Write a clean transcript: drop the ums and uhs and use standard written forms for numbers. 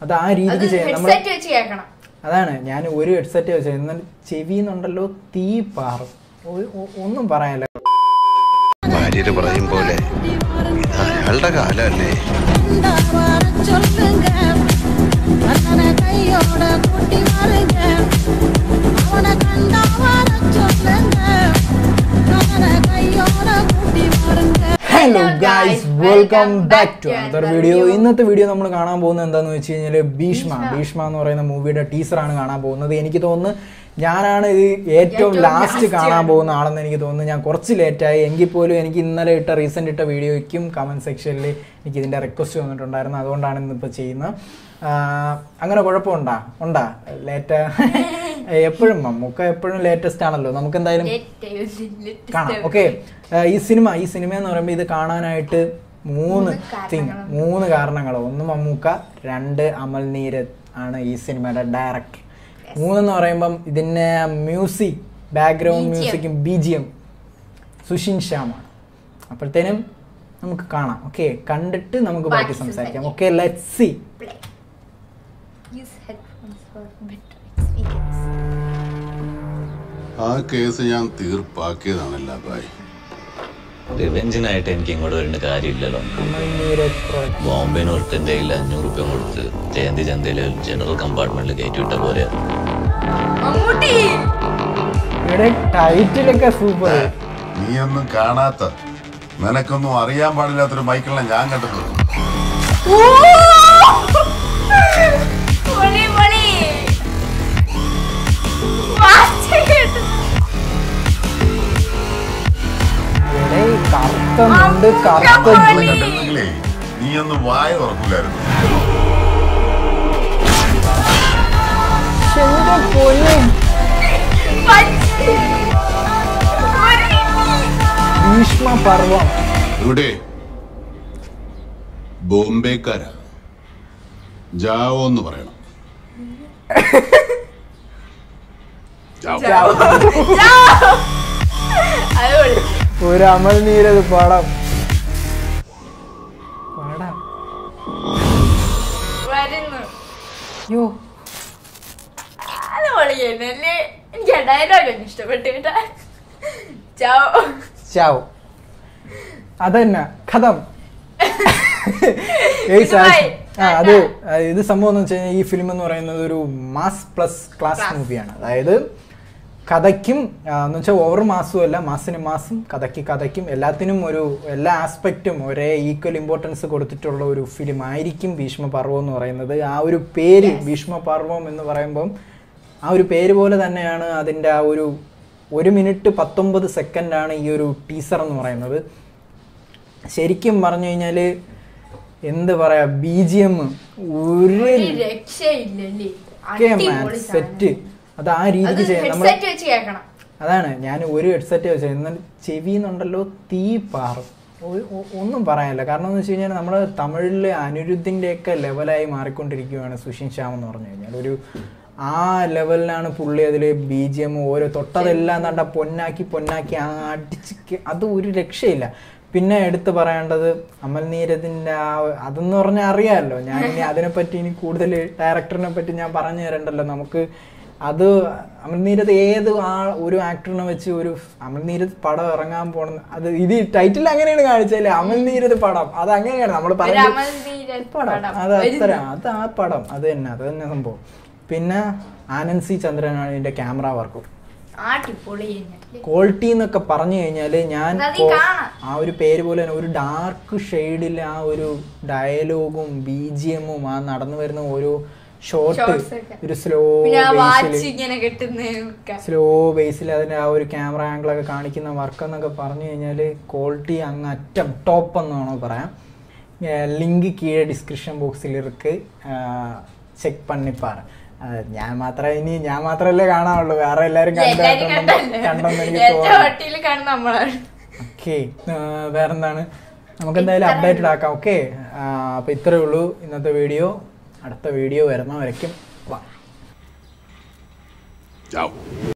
അത് ആ രീതിക്ക് ചെയ്യണം. അതാണ് ഞാൻ ഒരു ഹെഡ്സെറ്റ് വെച്ചത്. എന്നാൽ ചെവിന്നുണ്ടല്ലോ തീ പാറും. ഒന്നും പറയാനല്ല. പറയും പോലെ അയാളുടെ കാലല്ലേ. Hello guys, welcome back to another video. ഇന്നത്തെ വീഡിയോ നമ്മൾ കാണാൻ പോകുന്നത് എന്താണെന്ന് വെച്ച് കഴിഞ്ഞാൽ ഭീഷ്മ എന്ന് പറയുന്ന മൂവിയുടെ ടീസറാണ് കാണാൻ പോകുന്നത്. എനിക്ക് തോന്നുന്നു ഞാനാണ് ഇത് ഏറ്റവും ലാസ്റ്റ് കാണാൻ പോകുന്ന ആളെന്ന് എനിക്ക് തോന്നുന്നു. ഞാൻ കുറച്ച് ലേറ്റായി എങ്കിൽ പോലും എനിക്ക് ഇന്നലെ റീസെൻ്റ് ഇട്ട വീഡിയോയ്ക്കും കമൻറ്റ് സെക്ഷനിൽ എനിക്ക് ഇതിൻ്റെ റിക്വസ്റ്റ് വന്നിട്ടുണ്ടായിരുന്നു. അതുകൊണ്ടാണ് ഇന്നിപ്പോൾ ചെയ്യുന്നത്. അങ്ങനെ കുഴപ്പമുണ്ടാ ലേറ്റ് എപ്പോഴും നമുക്ക് എപ്പോഴും ലേറ്റസ്റ്റ് ആണല്ലോ. നമുക്ക് എന്തായാലും കാണാം. ഓക്കെ, ഈ സിനിമ എന്ന് പറയുമ്പോൾ ഇത് കാണാനായിട്ട് മൂന്ന് കാരണങ്ങൾ. ഒന്ന് മമ്മൂക്ക, രണ്ട് അമൽ നീരദ് ആണ് ഈ സിനിമയുടെ ഡയറക്ടർ. മൂന്നെന്ന് പറയുമ്പം ഇതിൻ്റെ മ്യൂസിക്, ബാക്ക്ഗ്രൗണ്ട് മ്യൂസിക്കും BGM സുഷിൻ ശ്യാമാണ്. അപ്പോഴത്തേനും നമുക്ക് കാണാം. ഓക്കെ, കണ്ടിട്ട് നമുക്ക് ബാക്കി സംസാരിക്കാം. Okay, let's see. ആ കേസ് ഞാൻ തീർപ്പാക്കിയതാണല്ല ഭായ്. റിവെഞ്ചിനായിട്ട് എനിക്ക് ഇങ്ങോട്ട് വരേണ്ട കാര്യമില്ലല്ലോ. ബോംബെന്ന് ഒരുത്തൻ്റെ കയ്യിൽ 500 രൂപ കൊടുത്ത് ജയന്തി ചന്തയില് ജനറൽ കമ്പാർട്ട്മെന്റിൽ കയറ്റിവിട്ട പോലെ. ടൈറ്റിലൊക്കെ സൂപ്പർ. നീയൊന്നും കാണാത്ത, നിനക്കൊന്നും അറിയാൻ പാടില്ലാത്തൊരു മൈക്കിളിനെ ഞാൻ കണ്ടിട്ടുണ്ട്. നീയൊന്നും വായ തുറക്കില്ലായിരുന്നു. ഭീഷ്മ പർവം ഇവിടെ ബോംബെക്കാരാ, ജാവോന്ന് പറയണം. ഒരു അമൽ നീരദ് പടം. എനിക്ക് ഡയലോഗ് ഇഷ്ടപ്പെട്ടു. അതന്നെ കഥം. അത് ഇത് സംഭവം എന്ന് വെച്ച് കഴിഞ്ഞാൽ ഈ ഫിലിം എന്ന് പറയുന്നത് ഒരു മാസ് പ്ലസ് ക്ലാസ് മൂവിയാണ്. അതായത് കഥയ്ക്കും എന്ന് വെച്ചാൽ ഓവർ മാസും അല്ല, മാസിന് മാസും കഥയ്ക്കും എല്ലാത്തിനും എല്ലാ ആസ്പെക്റ്റും ഒരേ ഈക്വൽ ഇമ്പോർട്ടൻസ് കൊടുത്തിട്ടുള്ള ഒരു ഫിലിം ആയിരിക്കും ഭീഷ്മ പർവം എന്ന് പറയുന്നത്. ആ ഒരു പേര് ഭീഷ്മ പർവം എന്ന് പറയുമ്പം ആ ഒരു പേര് പോലെ തന്നെയാണ് അതിൻ്റെ ആ ഒരു 1 മിനിറ്റ് 19 സെക്കൻഡാണ് ഈ ഒരു ടീസർ എന്ന് പറയുന്നത്. ശരിക്കും പറഞ്ഞു കഴിഞ്ഞാൽ എന്ത് പറയാ, BGM ഒരു സെറ്റ്. അത് ആ രീതിക്ക് ചെയ്യണം. അതാണ് ഞാൻ ഒരു ഹെഡ്സെറ്റ് വെച്ചത്. എന്നാൽ ചെവിന്നുണ്ടല്ലോ തീ പാറും. ഒന്നും പറയാനില്ല. കാരണം എന്ന് വെച്ച് കഴിഞ്ഞാൽ നമ്മൾ തമിഴിൽ അനിരുദ്ധിൻ്റെയൊക്കെ ലെവലായി മാറിക്കൊണ്ടിരിക്കുകയാണ് സുഷിൻ ശ്യാം എന്ന് പറഞ്ഞു കഴിഞ്ഞാൽ. ആ ലെവലിലാണ് പുള്ളി അതിൽ BGM ഓരോ തൊട്ടതെല്ലാം കണ്ട പൊന്നാക്കി അടിച്ച് അത് ഒരു രക്ഷയില്ല. പിന്നെ എടുത്ത് പറയേണ്ടത് അമൽ നീരദിൻ്റെ അതെന്ന് പറഞ്ഞാൽ അറിയാമല്ലോ. ഞാൻ ഇനി അതിനെപ്പറ്റി ഇനി കൂടുതൽ ഡയറക്ടറിനെ പറ്റി ഞാൻ പറഞ്ഞു തരണ്ടല്ലോ. നമുക്ക് അത് അമൽ നീരദ് ഒരു ആക്ടറിനെ വെച്ച് ഒരു അമൽ നീരദ് പടം ഇറങ്ങാൻ പോകണം. അത് ഇത് ടൈറ്റിൽ അങ്ങനെയാണ് കാണിച്ചല്ലേ, അമൽ നീരദ് പടം. അത് അങ്ങനെയാണ് നമ്മൾ പറയുന്നത് പടം. അത് ആ പടം അത് തന്നെ സംഭവം. പിന്നെ ആനന്ദ് C ചന്ദ്രനാണ് ഇതിന്റെ ക്യാമറ വർക്കും. ക്വാളിറ്റി എന്നൊക്കെ പറഞ്ഞു കഴിഞ്ഞാൽ ഞാൻ ആ ഒരു പേര് പോലെ തന്നെ ഒരു ഡാർക്ക് ഷെയ്ഡിൽ ആ ഒരു ഡയലോഗും BGM-ഉം ആ നടന്നു വരുന്ന ഓരോ ഷോട്ട് ഒരു സ്ലോ ബേസിൽ അതിന്റെ ആ ഒരു ക്യാമറ ആംഗിളൊക്കെ കാണിക്കുന്ന വർക്ക് എന്നൊക്കെ പറഞ്ഞു കഴിഞ്ഞാൽ ക്വാളിറ്റി അങ്ങ് അറ്റം ടോപ്പ് എന്നാണോ പറയാം. ലിങ്ക് കീഴെ ഡിസ്ക്രിപ്ഷൻ ബോക്സിൽ ഇருக்கு, ചെക്ക് പണിപ്പാറ്. ഞാൻ മാത്രല്ലേ കാണാനുള്ളൂ, വേറെ എല്ലാരും കണ്ടെന്ന് എനിക്ക് തോന്നുന്നു. ഓക്കെ, വേറെന്താണ്, നമുക്ക് എന്തായാലും അപ്ഡേറ്റഡ് ആക്കാം. ഓക്കെ, അപ്പൊ ഇത്രയേ ഉള്ളൂ ഇന്നത്തെ വീഡിയോ. അടുത്ത വീഡിയോ വരുന്ന വരയ്ക്കും.